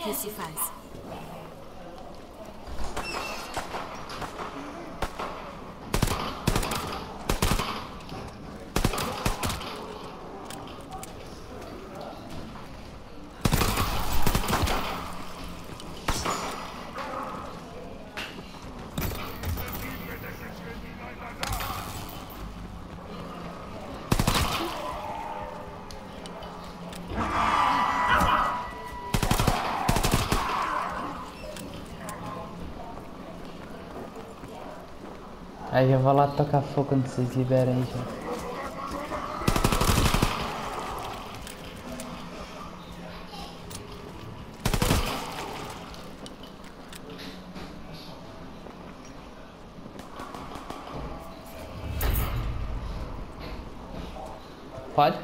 que se faz? Aí eu vou lá tocar fogo quando vocês liberam aí já. Pode?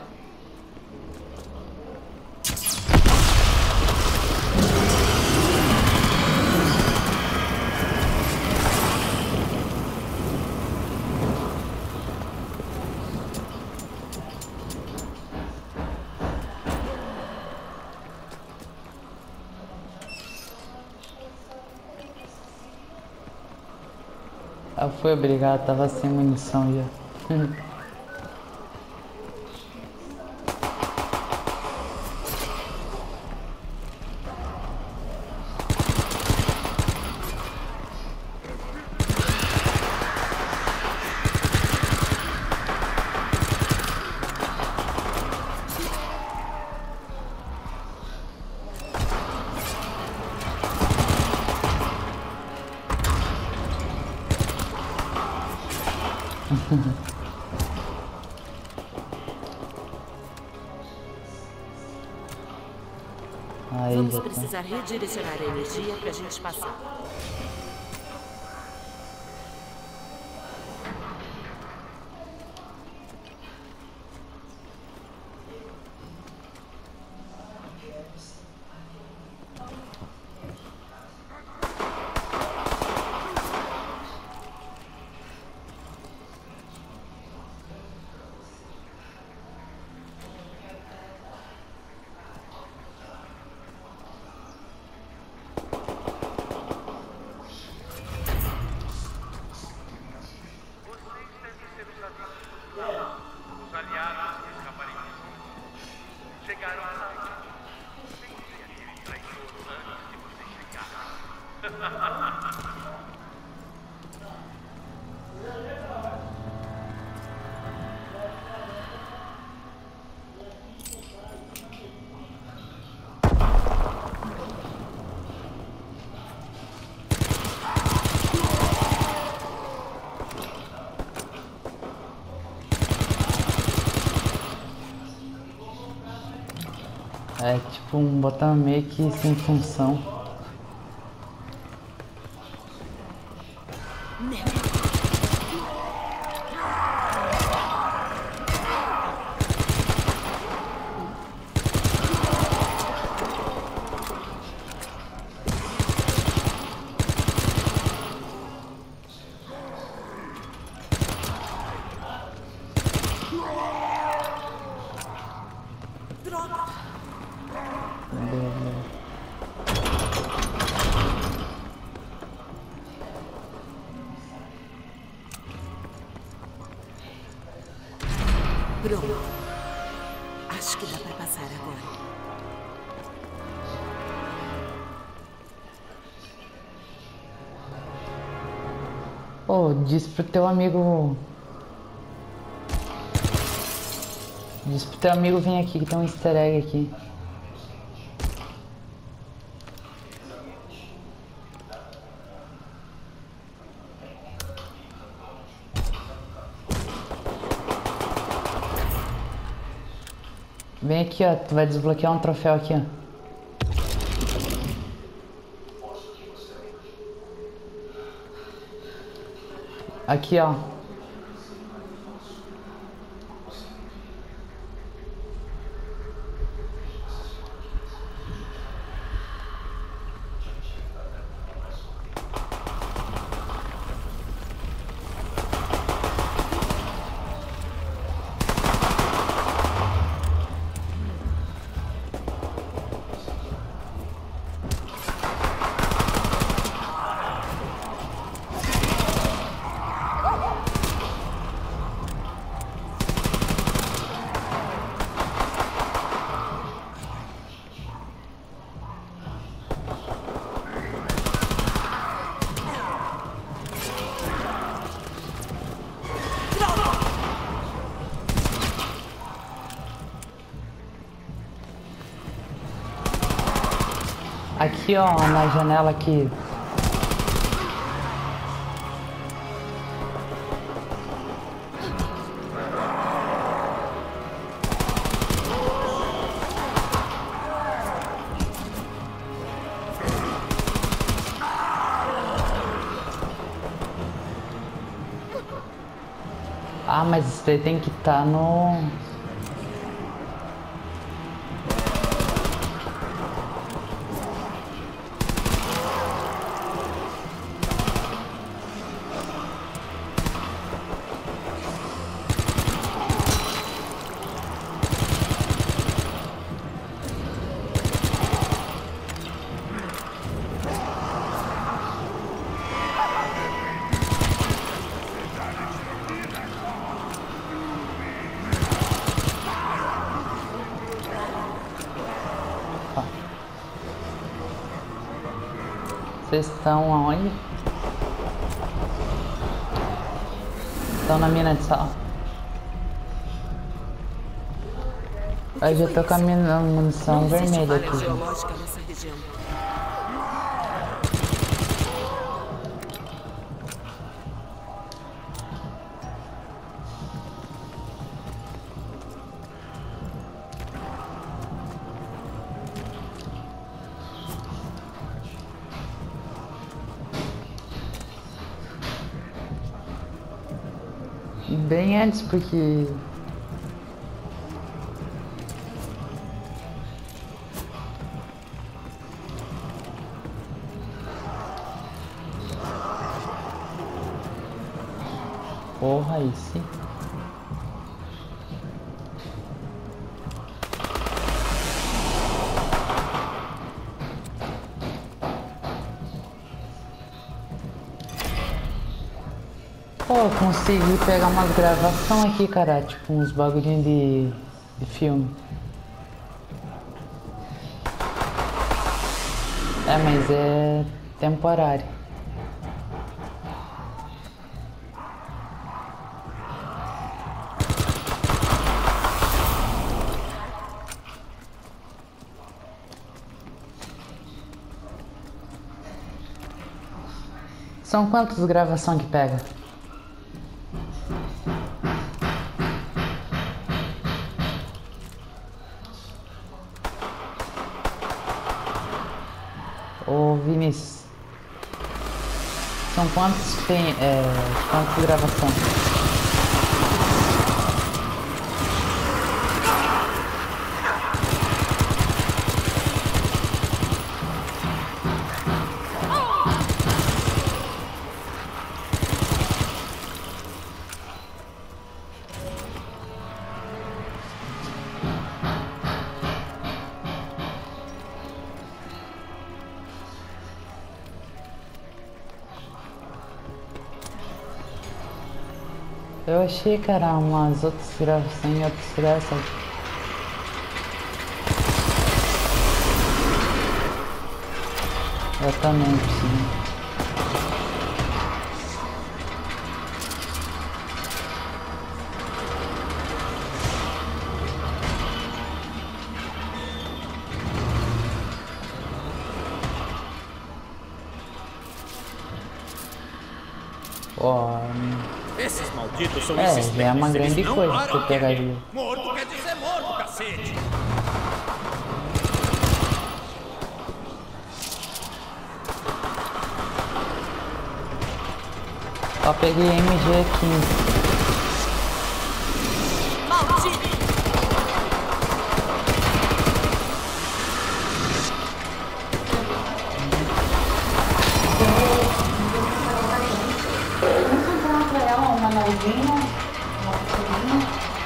Ah, foi obrigado, tava sem munição já. Aí Vamos já tá. precisar redirecionar a energia pra gente passar. Os aliados que escaparem do mundo chegaram a site. Pense aquele traidor antes de você chegar. É tipo um botão meio que sem função. Pronto. Acho que dá pra passar agora. Pô, diz pro teu amigo. Diz pro teu amigo vir aqui que tem um easter egg aqui. Vem aqui, ó, tu vai desbloquear um troféu aqui, ó. Aqui, ó. Aqui, ó, na janela aqui. Ah, mas isso daí tem que estar no... Vocês estão aonde? Estão na mina de sal. Eu já tô com a munição Não existe vermelha falha aqui. geológica nessa região. Bem antes, porque... Porra, aí sim. Pô, eu consegui pegar umas gravação aqui, cara, tipo uns bagulhinhos de filme. É, mas é temporário. São quantas gravações que pega? Ô Vinícius, são quantas quantas gravações? Eu achei, cara, umas outras gravações em outros lugares, sabe? Eu também preciso. Ó, Esses malditos são já insistentes. é uma grande Eles não coisa param você aqui. pegar de... Morto quer dizer morto, cacete. Ó, peguei MG15. Maldito! Uma novinha, uma pequenininha,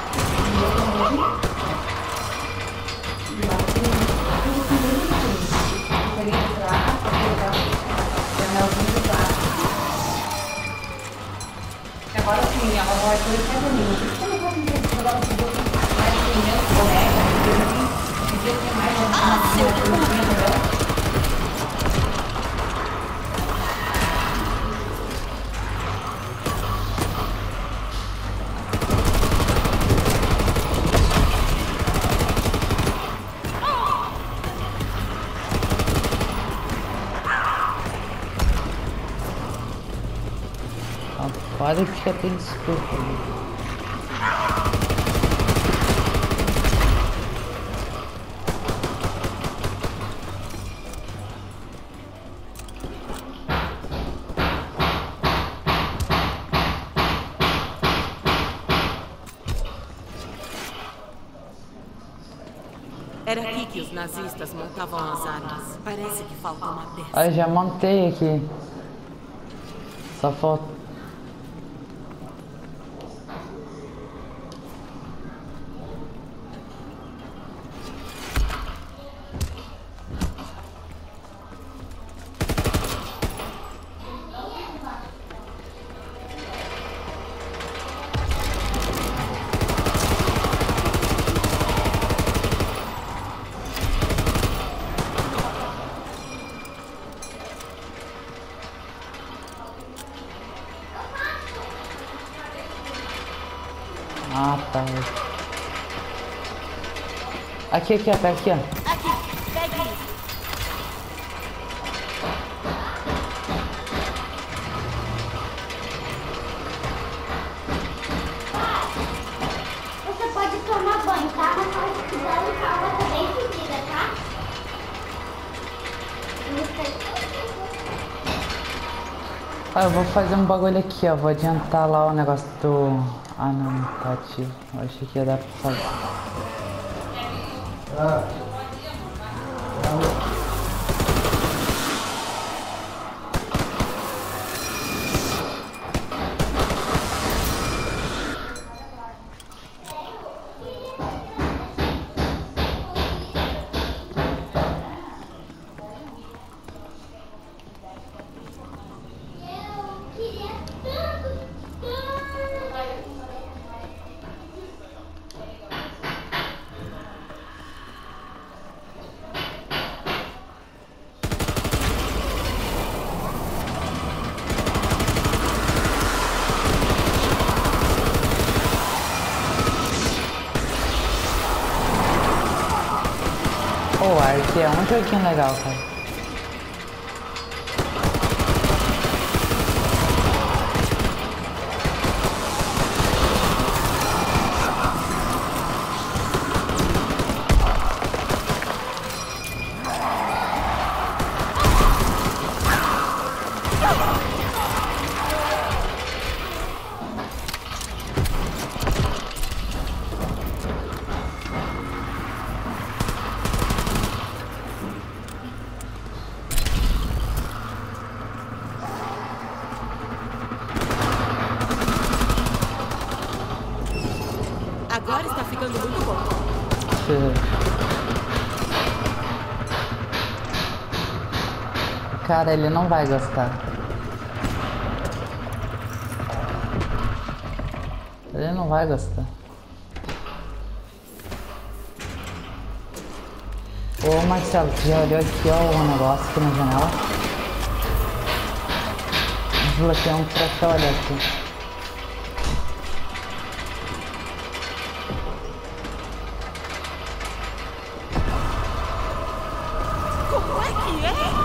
agora sim, ela vai ter que fazer isso. Como eu vou entender agora que eu mais menos colega, eu tenho mais uma Quase que fica tudo escuro. Era aqui que os nazistas montavam as armas. Parece que falta uma peça. Ah, já montei aqui. Só falta. Ah, tá. Aqui, aqui, ó, pega aqui, ó. Aqui, pegue isso. Você pode tomar banho, tá? Mas pode cuidar e a água tá bem fedida, tá? Ah, eu vou fazer um bagulho aqui, ó. Vou adiantar lá o negócio do... Ah, não, tá ativo. Eu achei que ia dar pra fazer. Pô, Ark é um joguinho legal, cara. Agora está ficando muito bom. Cara, ele não vai gostar. Ele não vai gostar. Ô Marcelo, tu já olhou aqui, ó, o negócio aqui na janela? Desbloqueei um troféu, olha aqui. Como é que é?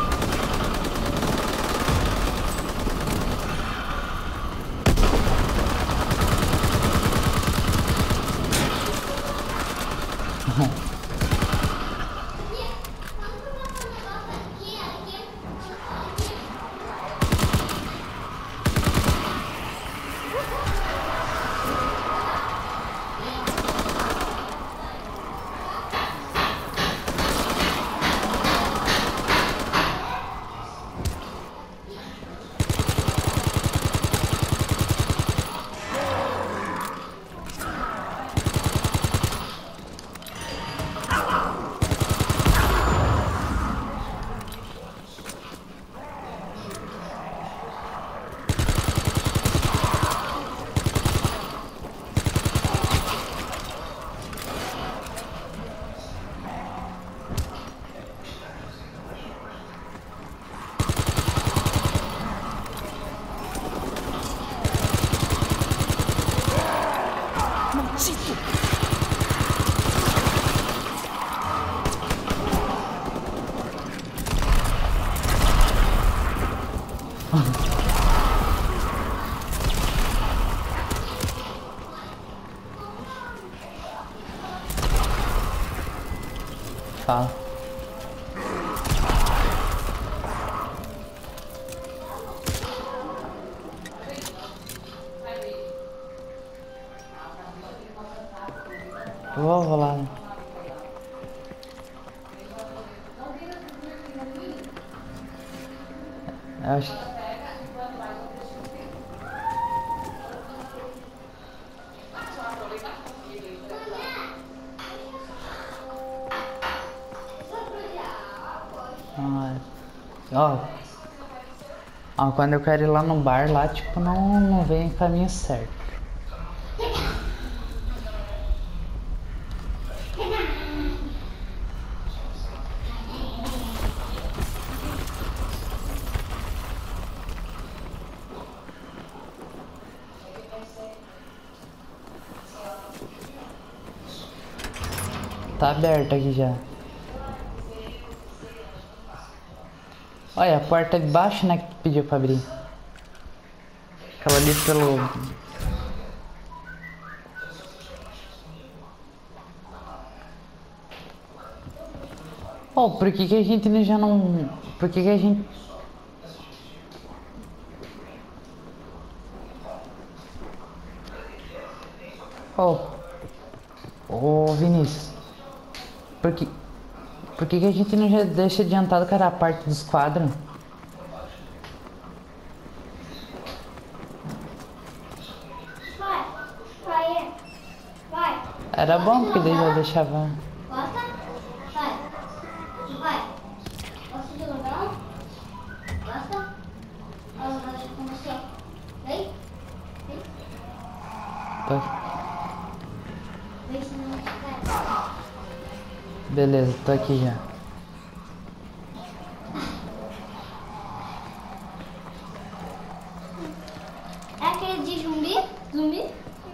Fala. Vou lá. Eu acho que... Ó, quando eu quero ir lá no bar, lá, tipo, não vem caminho certo. Tá aberto aqui já. Olha, a porta de baixo, né, que tu pediu pra abrir. Aquela ali pelo... Oh, por que a gente já não... Por que a gente... Ô Vinícius. Por que a gente não já deixa adiantado, cara, a parte dos quadros? Vai. Era bom, porque daí já deixava... Gosta? Vai. Gosta de lugar? Gosta? Ela gosta com você. Vem. Tá. Vem, senão não vai. Beleza, tô aqui já. É aquele de zumbi?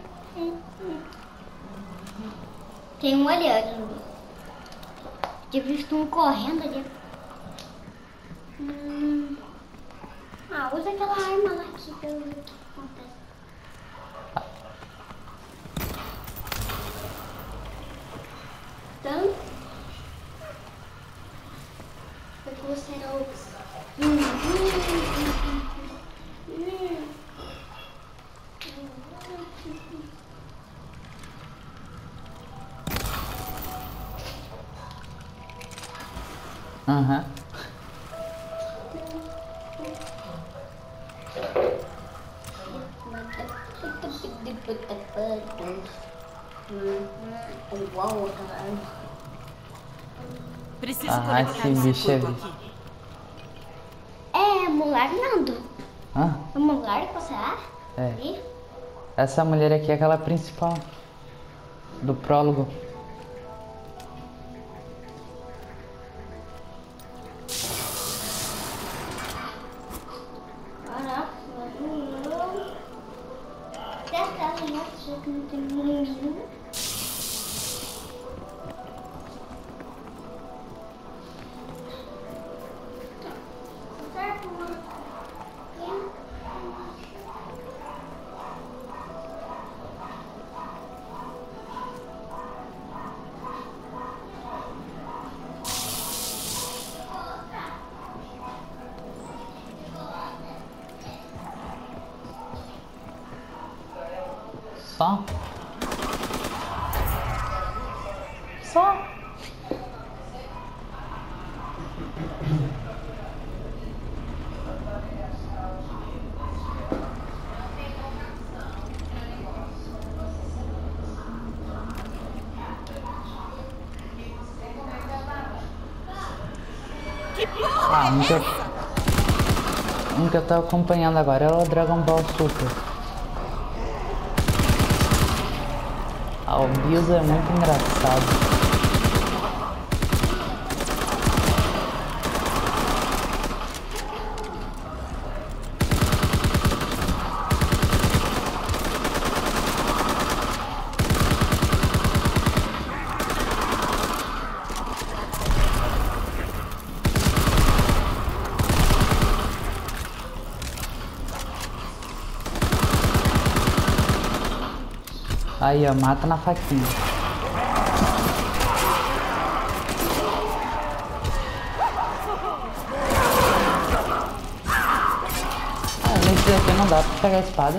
Tem um ali, ó, zumbi. Tinha visto um correndo ali. Usa aquela arma lá que eu vi o que acontece. Então, porque você era o... Aham. Uau, caralho. Preciso Ah, conectar esse esse bicho é corpo vi- aqui. É mulher, Nando? Hã? É mulher que você é? É. Ali? Essa mulher aqui é aquela principal do prólogo. Caraca, deve estar ali, já que não tem ninguém. Só? Que porra Um é que eu- essa? um que eu tô acompanhando agora é o Dragon Ball Super. O Bills é muito engraçado. Aí, ó, mata na faquinha. dá pra pegar a espada.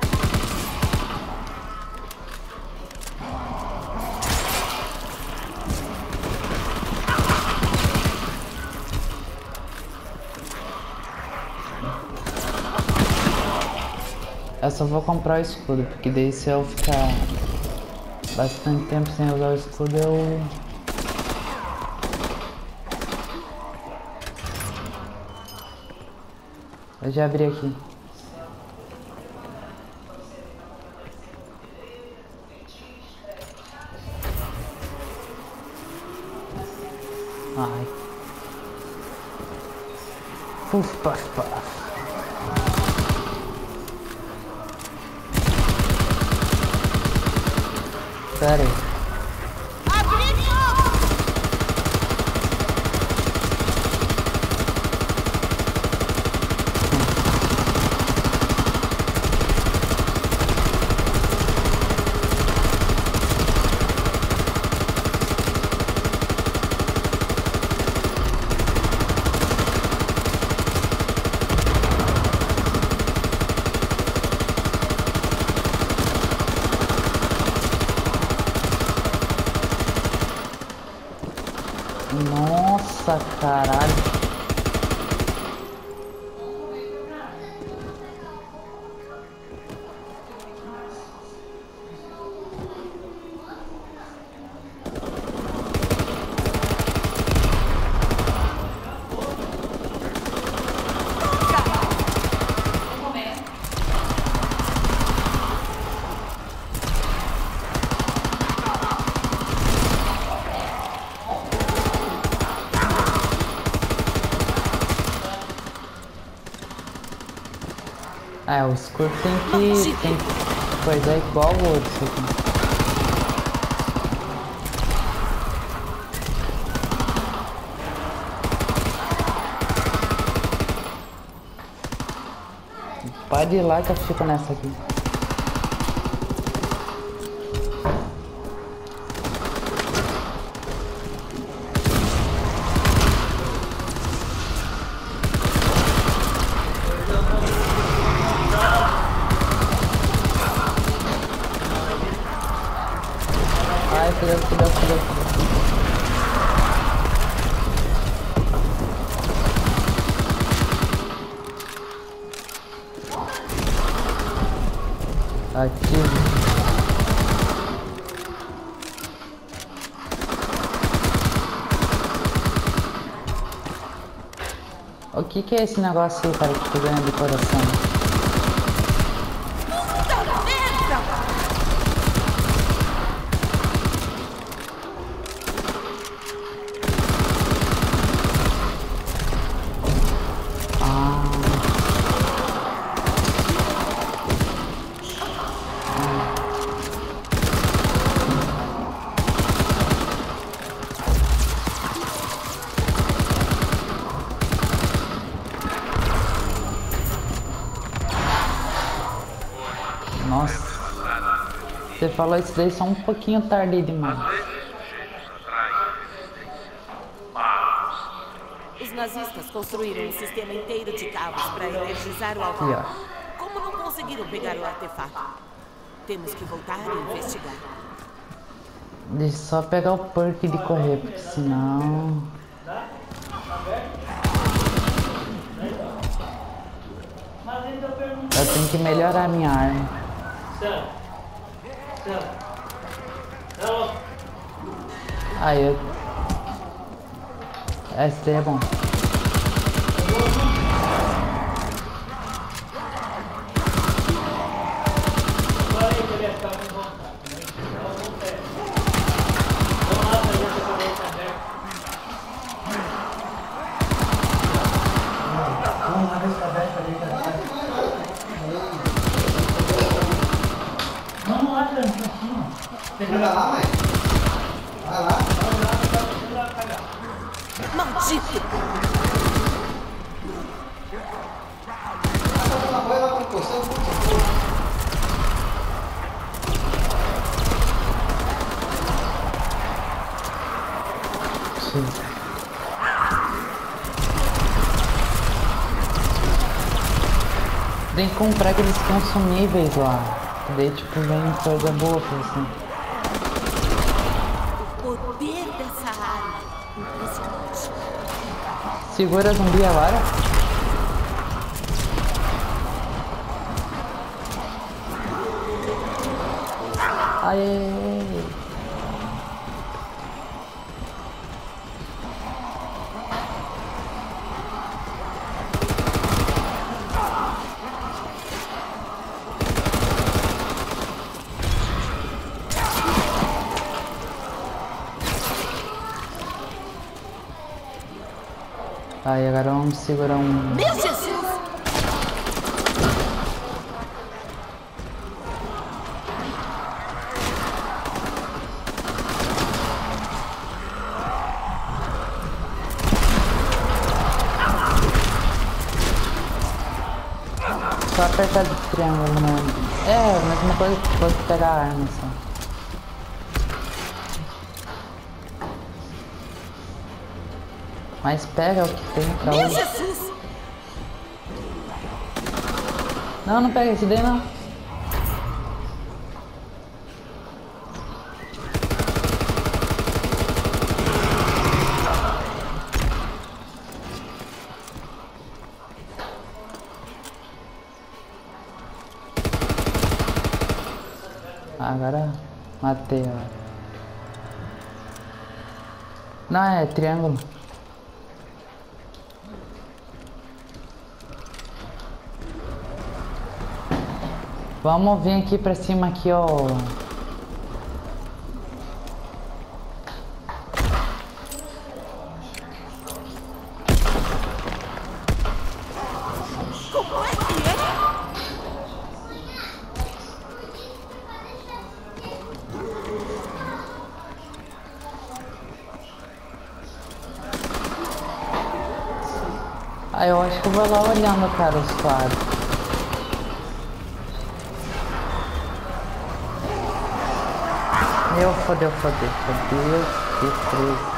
Eu só vou comprar o escudo, porque daí se eu ficar bastante tempo sem usar o escudo, eu já abri aqui. Ai. Puf, paf, paf. Pera aí. Nossa, caralho. É, o escudo tem que coisar igual o outro isso aqui. Pode ir lá que eu fico nessa aqui. Cuidado. Ativo. O que é esse negócio aí, cara, que fica ganhando de coração? Nossa, você falou isso daí só um pouquinho tarde demais. Os nazistas construíram um sistema inteiro de cabos para energizar o altar. Como não conseguiram pegar o artefato? Temos que voltar e investigar. Deixa eu só pegar o perk de correr, porque senão... eu tenho que melhorar minha arma. Aí eu... esse daí é bom. Vai lá, mãe. Vai lá. Maldito! Vai lá pra você. Sim. tem que comprar aqueles consumíveis lá. Que daí tipo vem coisa boa pra você. O poder dessa arma. Impressionante. Segura zumbi agora. Aê! Aí agora vamos segurar um... Meu Jesus! Só apertar de triângulo, né? É, a mesma coisa que fosse pegar a arma só. Mas pega o que tem pra Meu hoje. Jesus! Não, não pega esse daí não. Agora matei, ó. Não, é triângulo. Vamos vir aqui pra cima aqui, ó. Como é que é? Ah, eu acho que eu vou lá olhando, cara, os quadros. Fodeu, que triste.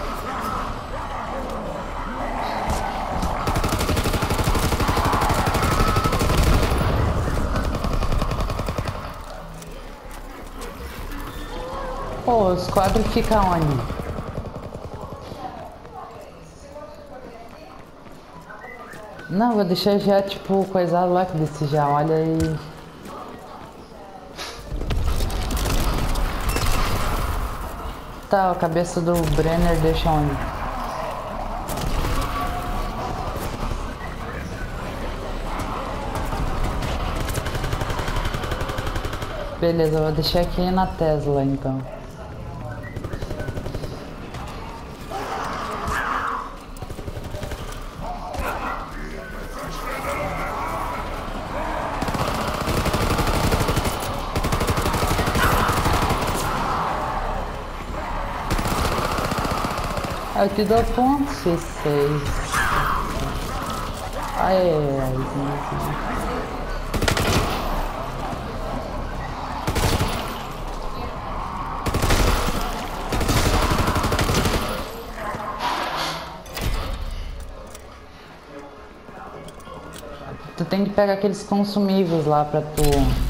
Pô, os quadros ficam onde? Não, vou deixar já, tipo, coisado lá, que desse já olha e... Tá, a cabeça do Brenner deixa onde? Beleza, eu vou deixar aqui na Tesla, então. Eu te dou ponto, C6. Ai. Tu tem que pegar aqueles consumíveis lá pra tu...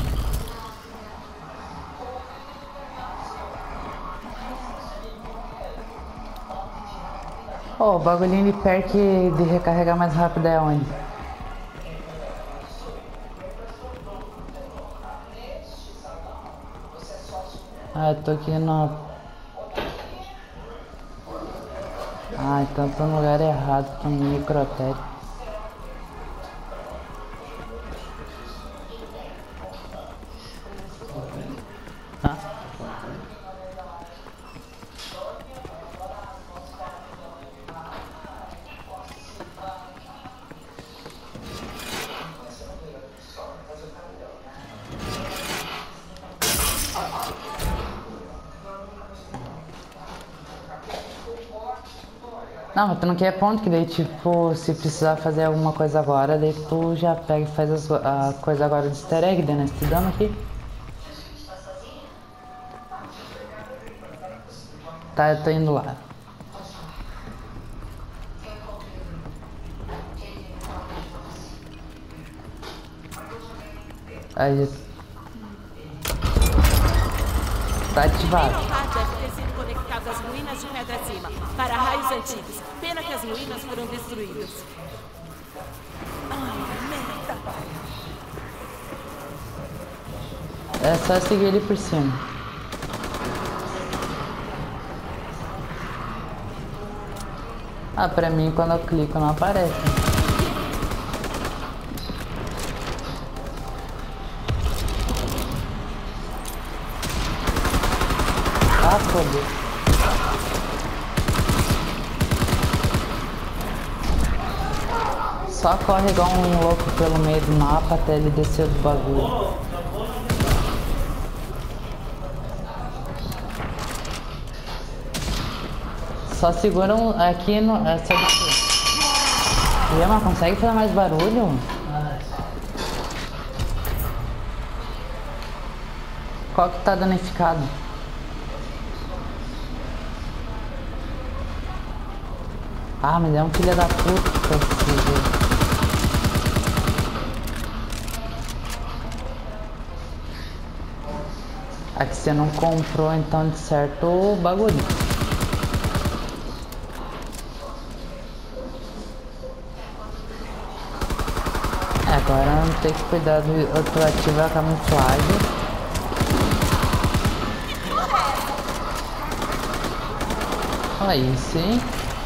Oh, o bagulhinho de perk de recarregar mais rápido é onde? Ah, eu tô aqui no... Ah, então tô no lugar errado, tô no microtério. Não, mas tu não quer ponto, que daí tipo, se precisar fazer alguma coisa agora, daí tu já pega e faz a coisa agora de easter egg, né? Estudando aqui. Tá, eu tô indo lá. Aí. Tá ativado. Leopard deve ter sido conectado às ruínas de Pedra Cima, para raios antigos. Pena que as ruínas foram destruídas. Ai, merda! É só seguir ele por cima. Ah, pra mim quando eu clico não aparece. Ah, fodeu. Só corre igual um louco pelo meio do mapa até ele descer do bagulho. Só seguram aqui no... Essa daqui. Mas consegue fazer mais barulho? Qual que tá danificado? Ah, mas é um filho da puta esse jogo. Aqui você não comprou então de certo o bagulho. Agora não tem que cuidar do outro ativo a camuflagem. Aí sim.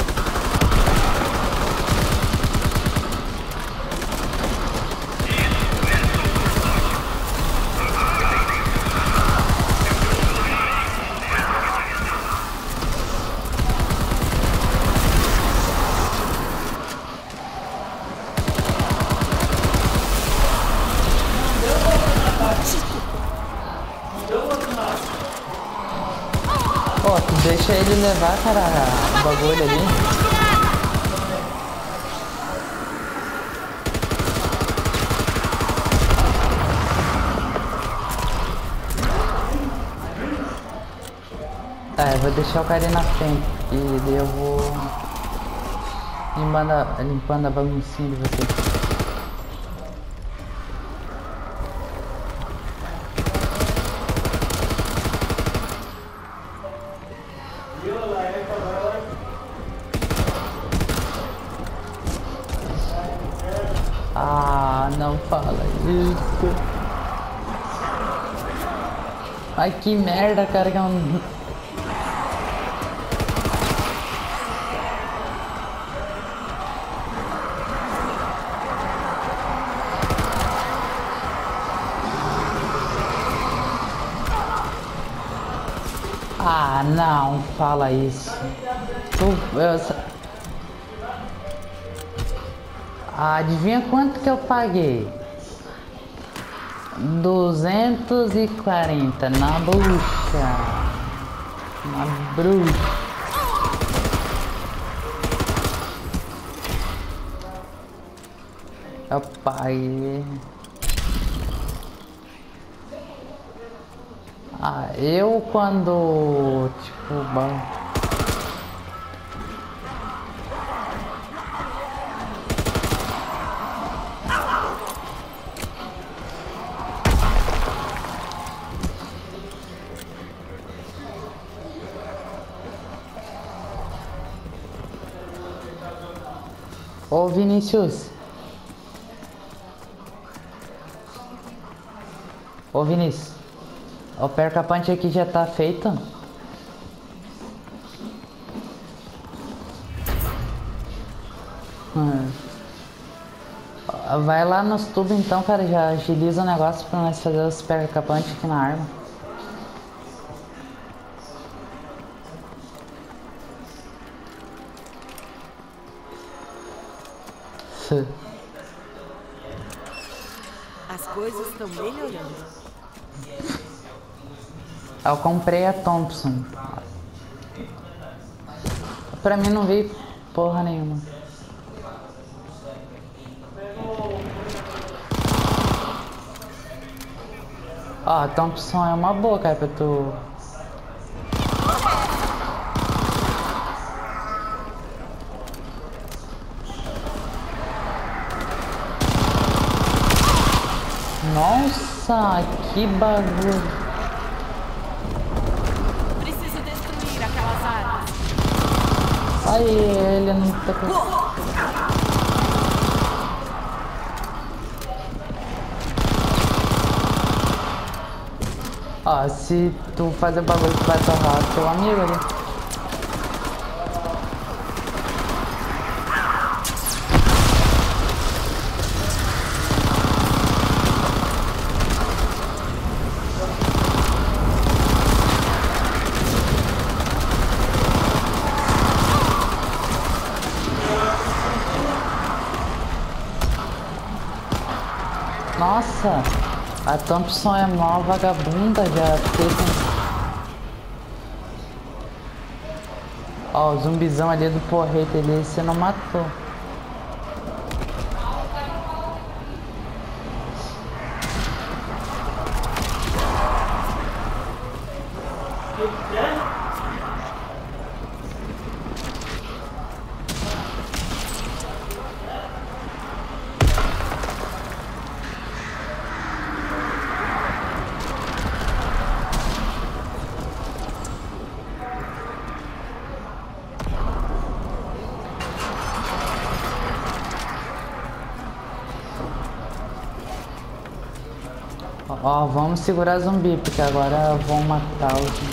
Pô, tu deixa ele levar, cara, o bagulho ali. Tá, eu vou deixar o cara aí na frente e daí eu vou limpando a baguncinha de vocês. Ah, não fala isso. Ai, que merda, cara, que é um... Ah, não fala isso. Adivinha quanto que eu paguei? 240 na bruxa. Na bruxa. Eu paguei. Eu quando tipo Ô Vinícius. Ô Vinícius. O perca-punch aqui já tá feito. Vai lá nos tubos então, cara, já agiliza o negócio pra nós fazer os perca-punch aqui na arma. As coisas estão melhorando. Eu comprei a Thompson. Pra mim não veio porra nenhuma. Ó, a Thompson é uma boa, cara, pra tu... Nossa, Nossa, que bagulho. Preciso destruir aquelas armas. Aí, ele não tá com... Ó, se tu fazer bagulho que vai torrar teu amigo ali. Nossa, a Thompson é mó vagabunda já. Ó, o zumbizão ali do porrete ali, você não matou. Ó, vamos segurar zumbi, porque agora vão matar o zumbi.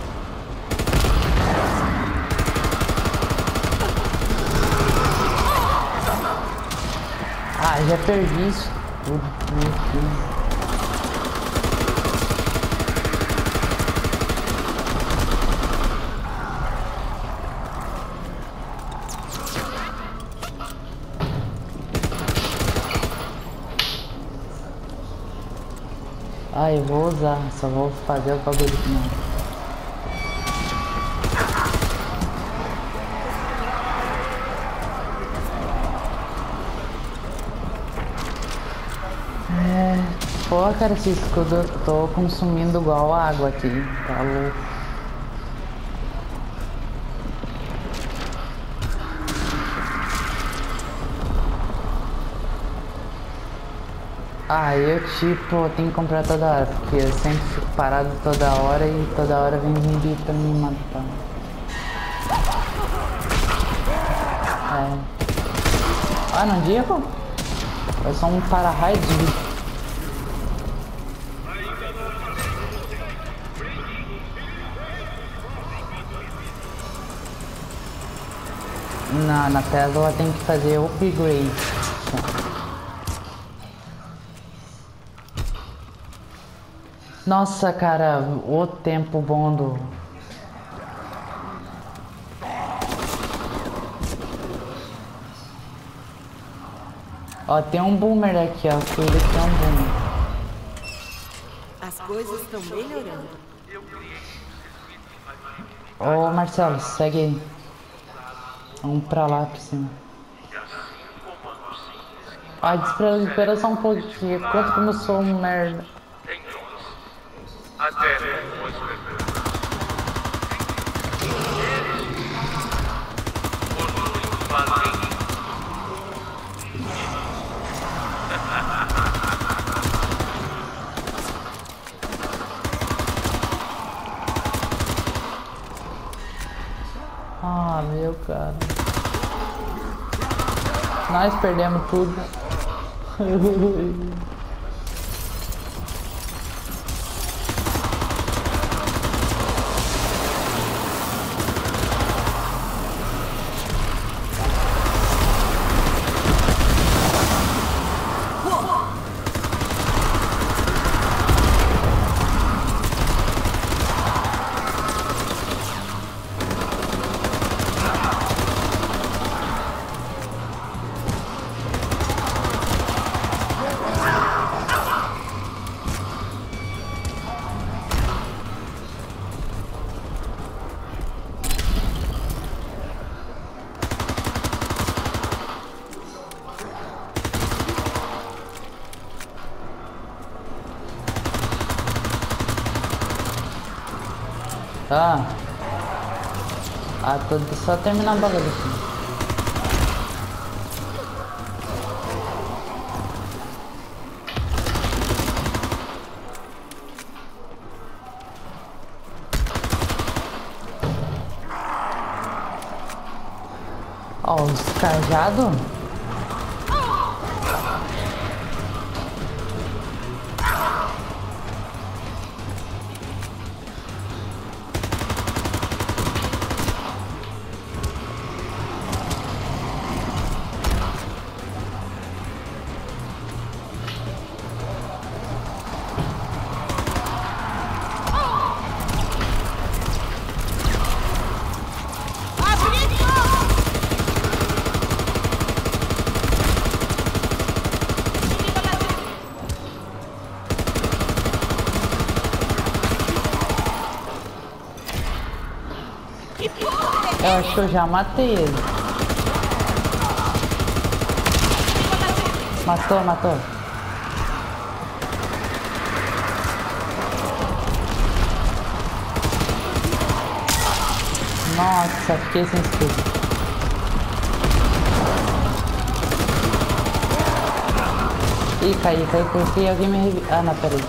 Ah, já perdi isso tudo. Meu Deus. Ah, eu vou usar, só vou fazer o bagulho aqui não. Pô, cara, esse escudo eu tô consumindo igual água aqui, tá louco. Ah, eu tipo, tenho que comprar toda hora, porque eu sempre fico parado toda hora e toda hora vem zumbi pra me matar. É. Ah, não digo? Eu sou um para-raid. Na tela tem que fazer upgrade. Nossa, cara, o tempo bom do... Ó, tem um boomer aqui, ó. Cuida que tem um boomer. As coisas estão melhorando. Ô, Marcelo, segue aí. Vamos pra lá, por cima. Ai, espera só um pouquinho. Quanto como eu sou um merda. Até depois, Ah, meu cara. Nós perdemos tudo. Tá. Ah, tô só terminar a bala aqui. Ó, os cajados. Eu acho que eu já matei ele. Matou, matou. Nossa, fiquei sem escudo. Ih, caí porque alguém me reviu. Ah, não, peraí.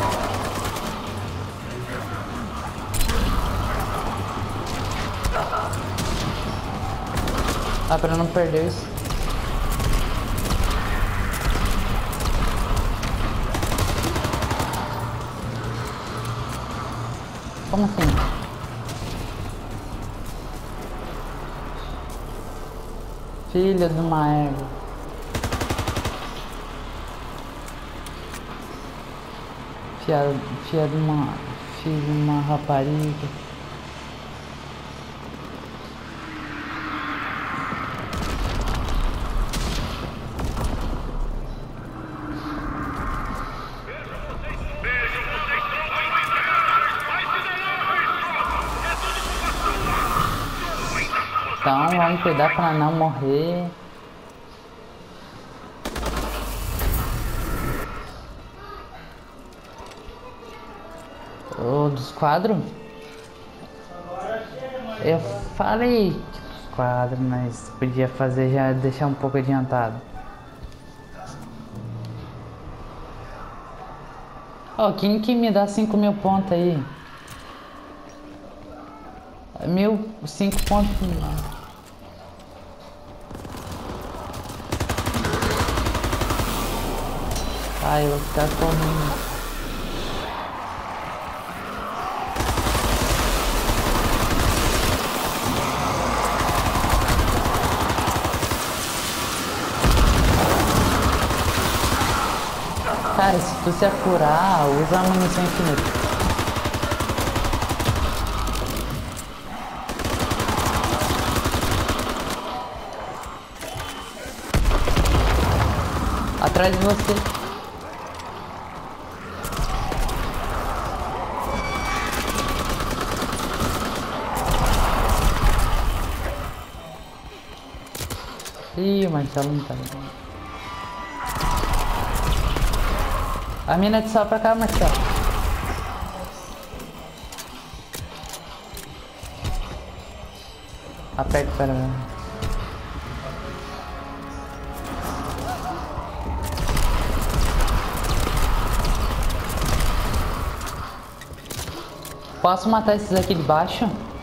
Ah, pra não perder isso. Como assim? Filha de uma égua. Filha de uma rapariga. Então vamos cuidar para não morrer. O dos quadros? Eu falei que os quadros nós podia fazer já deixar um pouco adiantado. Ó, quem que me dá 5.000 pontos aí? 5 pontos. Ai, eu vou ficar correndo. Cara, se tu se acurar, usa a munição infinita. Atrás de você. Ih, o Marcelo não tá vendo. A mina de sal pra cá, Marcelo. Aperta para lá. Posso matar esses aqui de baixo?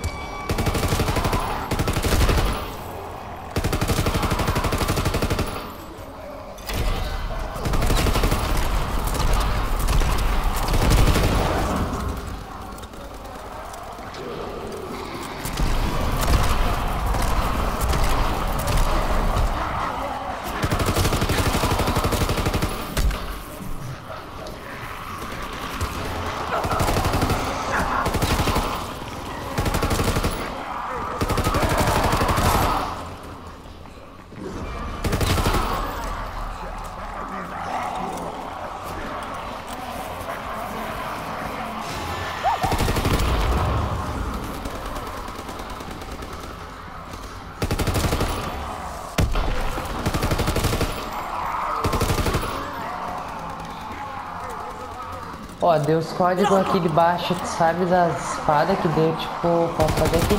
Ó, deu os códigos aqui de baixo, sabe, das espadas que deu, tipo, pra fazer aqui.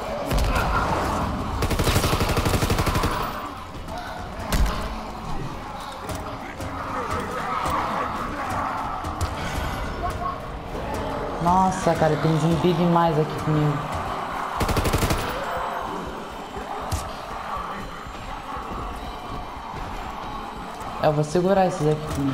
Nossa, cara, tem zumbi demais aqui comigo. Eu vou segurar esses aqui comigo.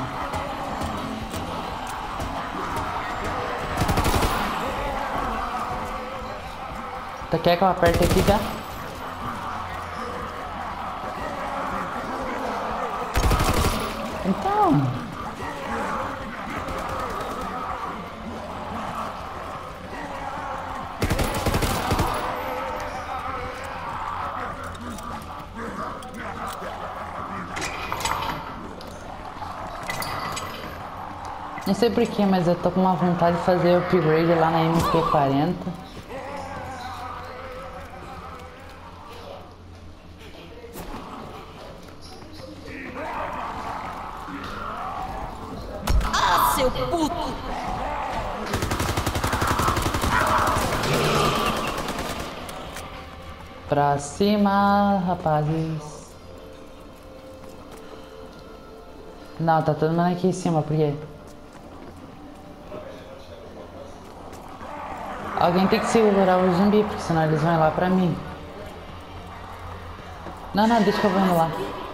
Tu quer que eu aperte aqui já? Então... Não sei porquê, mas eu tô com uma vontade de fazer upgrade lá na MP40. Ah, seu puto! Pra cima, rapazes. Não, tá todo mundo aqui em cima, por quê? Alguém tem que segurar o zumbi, porque senão eles vão ir lá pra mim. Não, não, deixa que eu vou indo lá.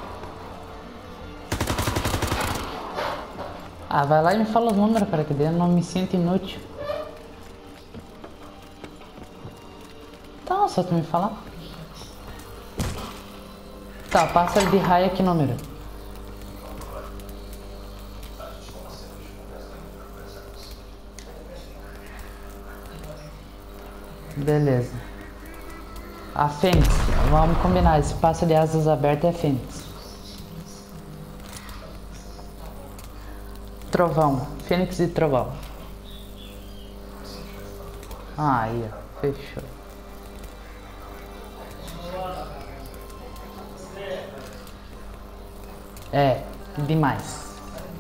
Ah, vai lá e me fala os números, cara, que daí eu não me sinto inútil. Então, só tu me falar. Tá, pássaro de raia, que número? Beleza. A Fênix, vamos combinar, esse pássaro de asas abertas é Fênix. Trovão, Fênix e Trovão. Aí, ó, fechou. É, demais.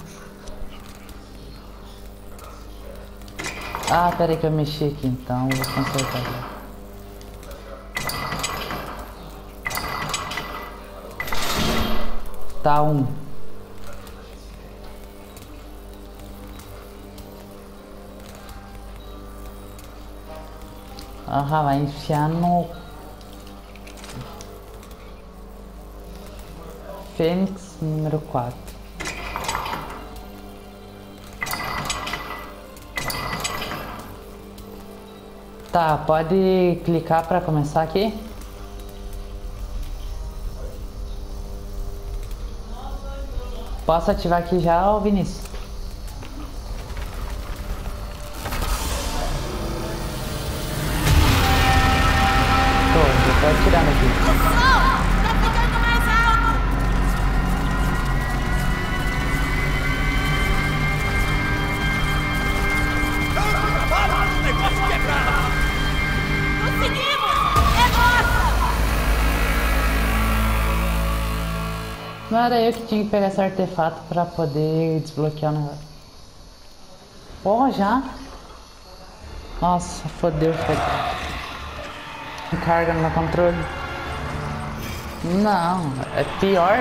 Ah, peraí que eu mexi aqui, então eu vou consertar agora. Tá, 1. Aham, vai enfiar no... Fênix número 4. Tá, pode clicar para começar aqui? Posso ativar aqui já, ô Vinícius? Tô, já tô atirando aqui. Não era eu que tinha que pegar esse artefato pra poder desbloquear o negócio. Porra, já? Nossa, fodeu, carga no meu controle. Não, é pior.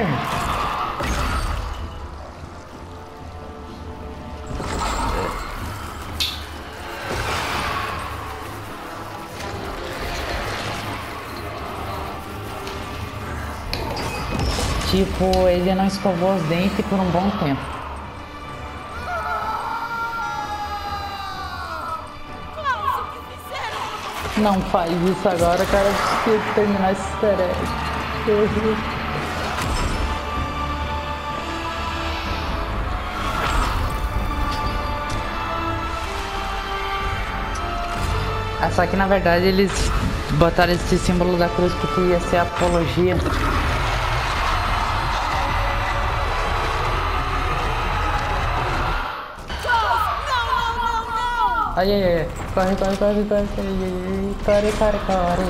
Tipo, ele não escovou os dentes por um bom tempo. Não faz isso agora, cara. Eu preciso terminar esse easter egg. Só que na verdade eles botaram esse símbolo da cruz porque ia ser apologia. Ai, ai, ai, corre, corre, corre, corre, corre, corre, corre.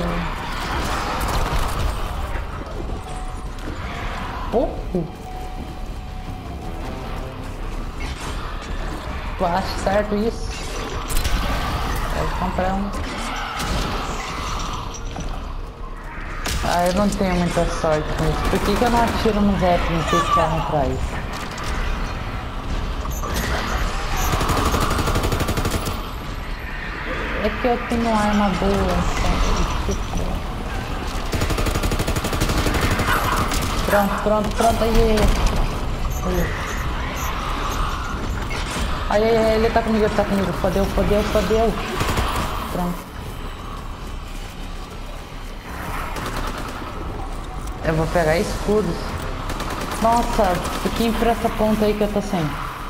Tu acha certo isso? Pode comprar um. Ah, eu não tenho muita sorte com isso. Por que eu não atiro nos Zeppelin se eles querem atrás? É que eu tenho uma arma boa, então... Pronto, pronto, pronto, aí. Ai, ai, ai, ele tá comigo, Fodeu. Pronto. Eu vou pegar escudos. Nossa, fiquem pra essa ponta aí que eu tô sem.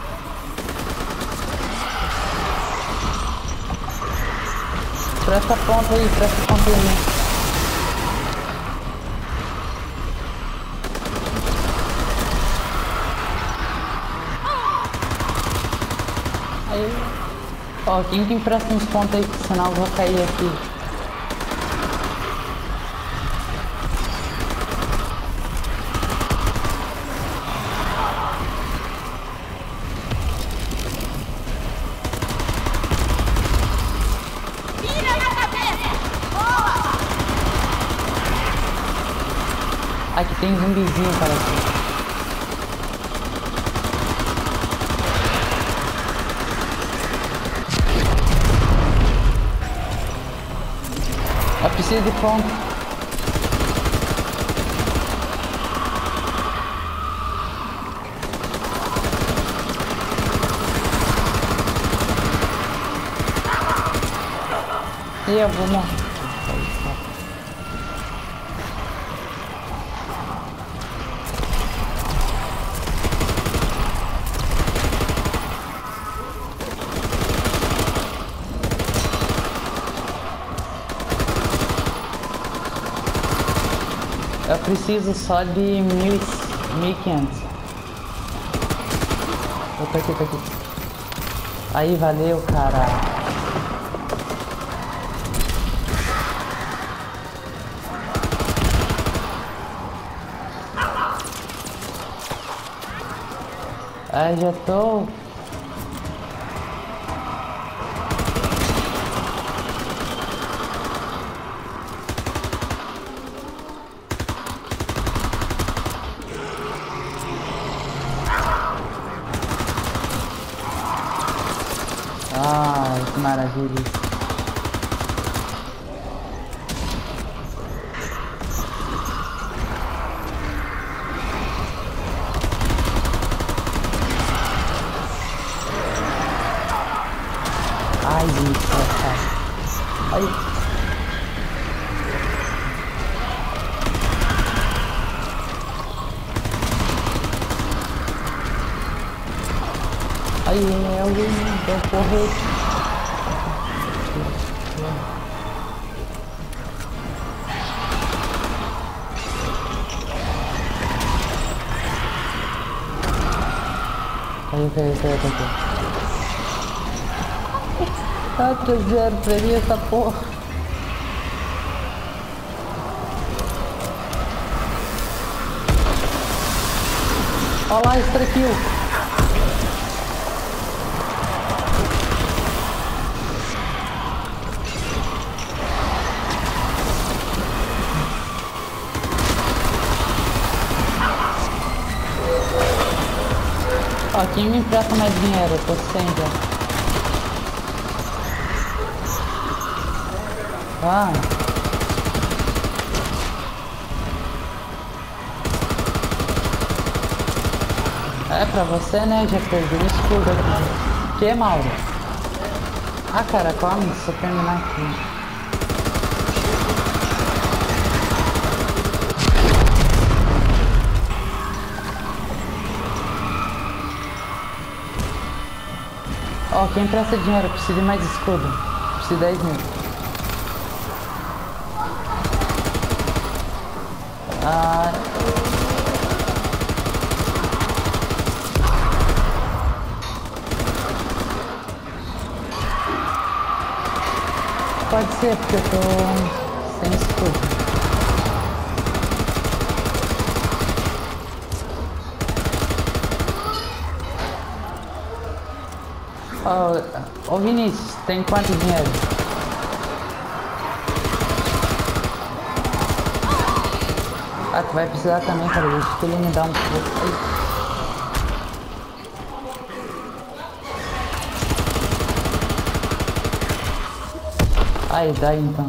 Pra essa ponta aí, Aí. Ó, quem que empresta uns pontos aí, senão eu vou cair aqui. Aqui tem zumbizinho, parece. Eu preciso de ponto. E eu vou morrer. Eu preciso só de 1.500. Tá aqui. Aí, valeu, cara. Ai, já tô... Ai, que maravilha. Ai, gente, ai. Ai, é alguém deu porrete. Caiu. Ah, 3-0 pra mim essa porra. Olha lá, extra kill. Ó, quem me empresta mais dinheiro? Eu tô sem já. Ah. É pra você, né? Já perdi o escudo aqui. Que, Mauro? Ah, cara, come, deixa eu terminar aqui. Ó, quem empresta dinheiro? Precisa de mais escudo. Precisa de 10 mil. Ah... Pode ser, porque eu tô sem escudo. Ô Vinícius, tem quanto dinheiro? Ah, tu vai precisar também, cara. Deixa que ele me dá um pouco. Aí, dá então.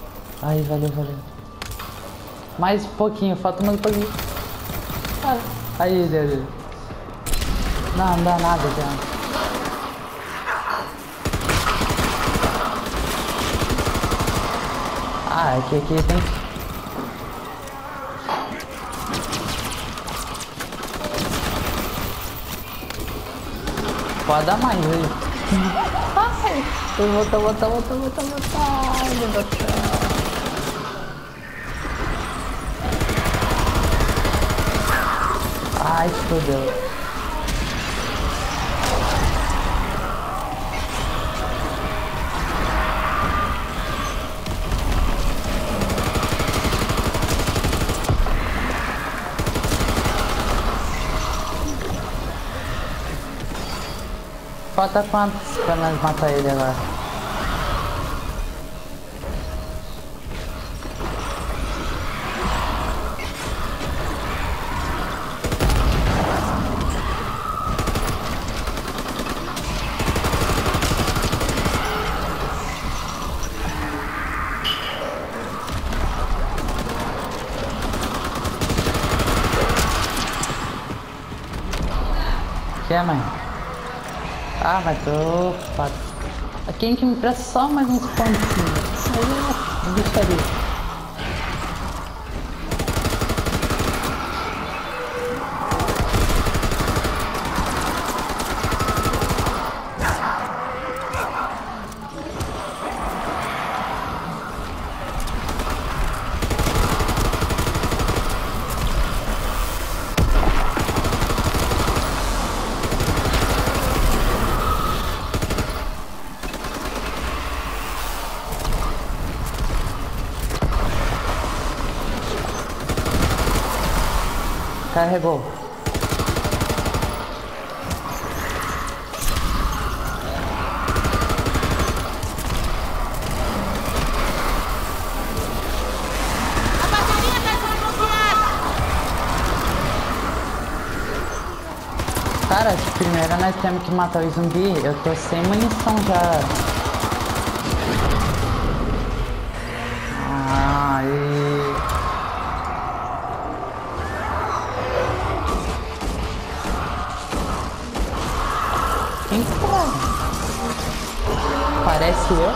Aí, valeu. Mais um pouquinho, falta mais um pouquinho. Ah. Aí ele ali. Não dá nada já. Ah, é que aqui tem que... Pode dar mais aí. Ai, eu vou botar. Ai, meu Deus do céu. Ai, fodeu. Falta quantos pra nós matar ele agora? Que é, mãe? Ah, mas tô... Quem que me presta só mais uns pontinhos? Aí, bicho ali. Carregou. A bateria tá desbloqueada! Cara, primeiro nós temos que matar o zumbi. Eu tô sem munição já. Quem que é? Parece eu.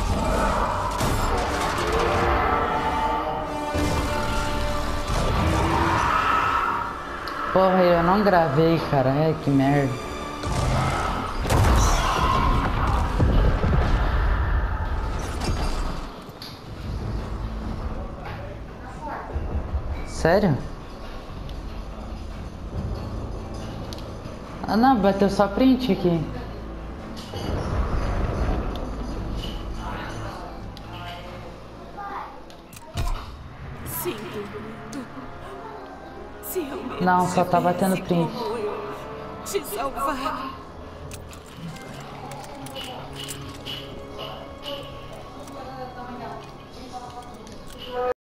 Porra, eu não gravei, cara. É, que merda. Sério? Ah, não, bateu só print aqui. Sinto muito. Se realmente Não, só tá batendo tivesse print. como eu te salvar.